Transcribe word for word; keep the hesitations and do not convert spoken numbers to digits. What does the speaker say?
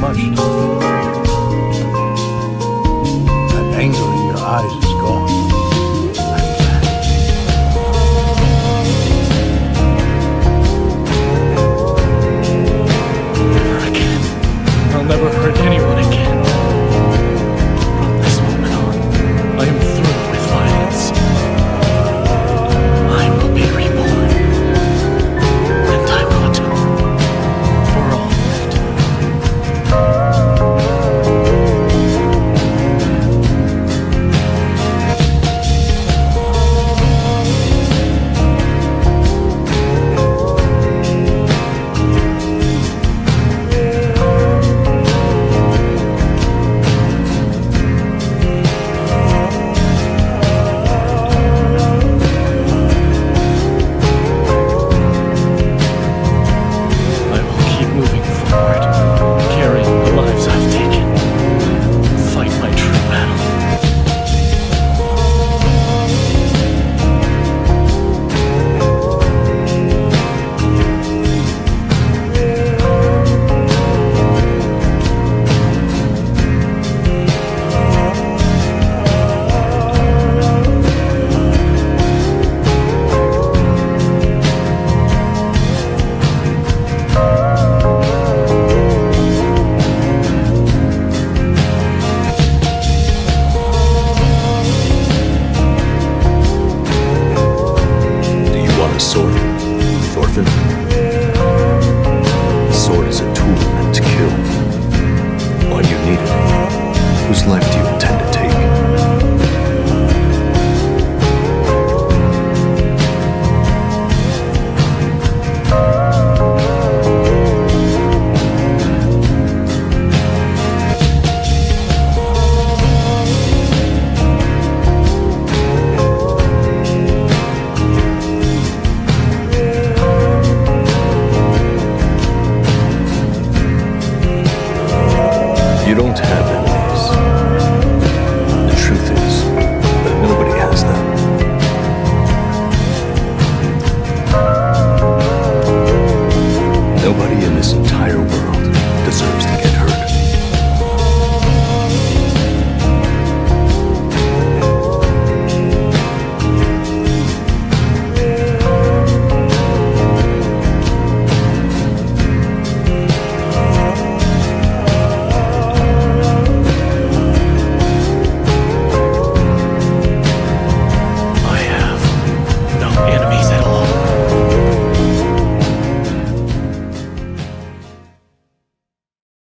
much, Duvet. That anger in your eyes is gone. I'm glad. Never again. I'll never hurt anyone again. From this moment on, I am through with violence. I will be reborn. And I want for all that. A sword, Thorfinn? A sword is a tool meant to kill. Why do you need it? Whose life do you intend to take?